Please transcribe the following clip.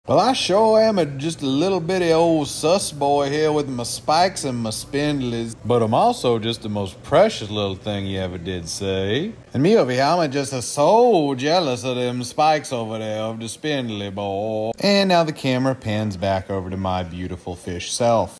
Well, I sure am just a little bitty old sus boy here with my spikes and my spindlies. But I'm also just the most precious little thing you ever did say. And me over here, I'm just so jealous of them spikes over there of the spindly boy. And now the camera pans back over to my beautiful fish self.